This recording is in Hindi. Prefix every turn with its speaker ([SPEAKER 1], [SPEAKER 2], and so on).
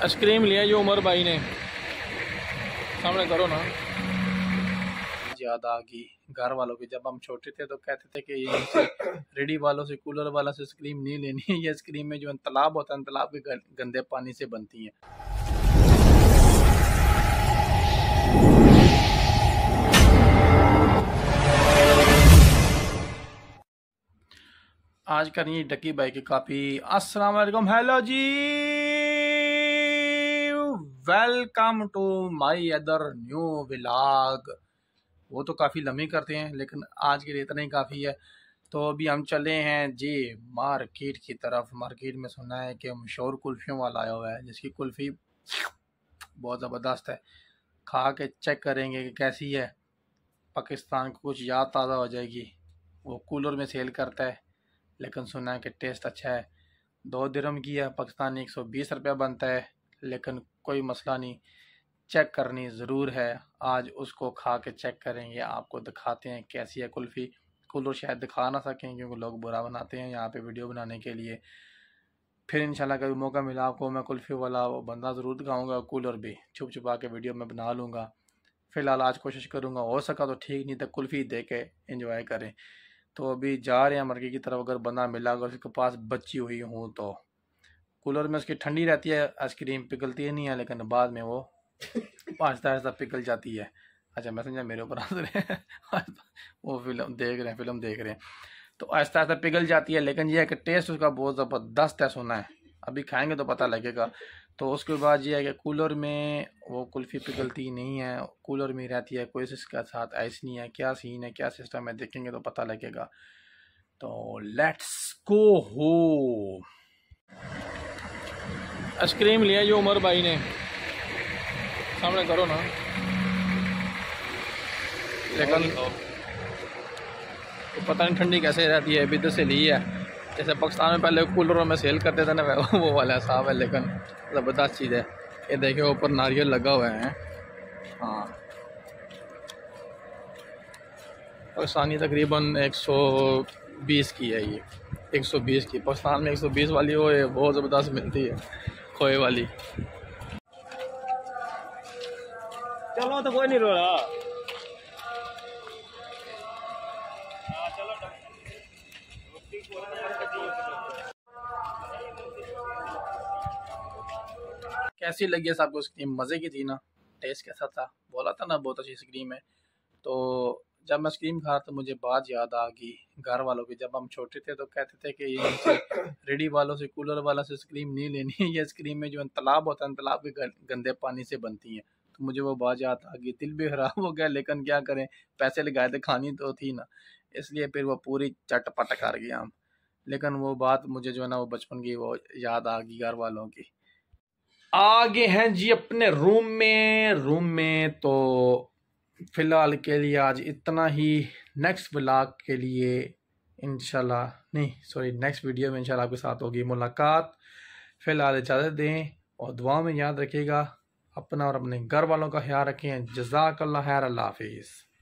[SPEAKER 1] आइसक्रीम लिया जो उमर भाई ने, सामने करो ना। याद आ गई घर वालों की, जब हम छोटे थे तो कहते थे कि ये से रेडी वालों से, कूलर वाला से आइसक्रीम नहीं लेनी है। ये आइसक्रीम में जो तालाब होता है, तालाब के गंदे पानी से बनती है। आज करनी डकी भाई की काफ़ी। अस्सलाम वालेकुम, हेलो जी, welcome to my other new vlog. वो तो काफ़ी लंबी करते हैं लेकिन आज के लिए इतना ही काफ़ी है। तो अभी हम चले हैं जी मार्केट की तरफ। मार्केट में सुना है कि मशहूर कुल्फ़ियों वाला आया हुआ है, जिसकी कुल्फ़ी बहुत ज़बरदस्त है। खा के चेक करेंगे कि कैसी है। पाकिस्तान को कुछ याद ताज़ा हो जाएगी। वो कूलर में सेल करता है लेकिन सुना है कि टेस्ट अच्छा है। 2 दिरहम की है, पाकिस्तानी 120 रुपया बनता है, लेकिन कोई मसला नहीं, चेक करनी ज़रूर है। आज उसको खा के चेक करेंगे, आपको दिखाते हैं कैसी है कुल्फ़ी। कूलर शायद दिखा ना सकें क्योंकि लोग बुरा बनाते हैं यहाँ पे वीडियो बनाने के लिए। फिर इंशाल्लाह कभी मौका मिला आपको मैं कुल्फ़ी वाला वो बंदा ज़रूर दिखाऊँगा। कूलर भी छुप छुपा के वीडियो में बना लूँगा। फ़िलहाल आज कोशिश करूँगा, हो सका तो ठीक, नहीं तो कुल्फ़ी दे के इंजॉय करें। तो अभी जा रहे हैं मार्केट की तरफ। अगर बंदा मिला, अगर उसके पास बची हुई हूँ तो। कूलर में उसकी ठंडी रहती है, आइसक्रीम पिघलती नहीं है, लेकिन बाद में वो आहिस्ता आहिस्ता पिघल जाती है। अच्छा, मैं समझा मेरे ऊपर हंस रहे हैं। वो फिल्म देख रहे हैं तो आहिस्ता आहिस्ता पिघल जाती है। लेकिन यह है कि टेस्ट उसका बहुत ज़बरदस्त है, सुना है। अभी खाएंगे तो पता लगेगा। तो उसके बाद ये है कि कूलर में वो कुल्फ़ी पिघलती नहीं है, कूलर में रहती है, कोई इसके साथ ऐसा नहीं है। क्या सीन है, क्या सिस्टम है, देखेंगे तो पता लगेगा। तो लेट्स गो हो। आइसक्रीम लिया जो उमर भाई ने, सामने करो ना। लेकिन तो पता नहीं ठंडी कैसे रहती है। अभी तो से ली है, जैसे पाकिस्तान में पहले कूलरों में सेल करते थे ना, वो वाला हिसाब है। लेकिन ज़बरदस्त चीज़ है। ये देखिए ऊपर नारियल लगा हुआ है। हाँ, पाकिस्तानी तकरीबन 120 की है ये, 120 की। पाकिस्तान में 120 वाली वो बहुत ज़बरदस्त मिलती है, खोए वाली।
[SPEAKER 2] चलो तो कोई नहीं रो रहा।
[SPEAKER 1] कैसी लगी है सबको आइसक्रीम? मज़े की थी ना? टेस्ट कैसा था? बोला था ना बहुत अच्छी आइसक्रीम है। तो जब मैं आइसक्रीम खा तो मुझे बात याद आ गई घर वालों की। जब हम छोटे थे तो कहते थे कि ये से रेडी वालों से, कूलर वाला से आइसक्रीम नहीं लेनी है। ये आइसक्रीम में जो तालाब होता है, तालाब के गंदे पानी से बनती है। तो मुझे वो बात याद आ गई, दिल भी ख़राब हो गया। लेकिन क्या करें, पैसे लगाए थे, खानी तो थी ना, इसलिए फिर वो पूरी चटपट कर गया हम। लेकिन वो बात मुझे जो है ना, वो बचपन की वो याद आ गई घर वालों की। आगे हैं जी अपने रूम में। तो फिलहाल के लिए आज इतना ही। नेक्स्ट व्लॉग के लिए इंशाल्लाह, नहीं सॉरी, नेक्स्ट वीडियो में इंशाल्लाह आपके साथ होगी मुलाकात। फिलहाल इजाज़त दें और दुआ में याद रखिएगा, अपना और अपने घर वालों का ख्याल रखें। जज़ाकल्लाह खैर, अल्लाह हाफिज़।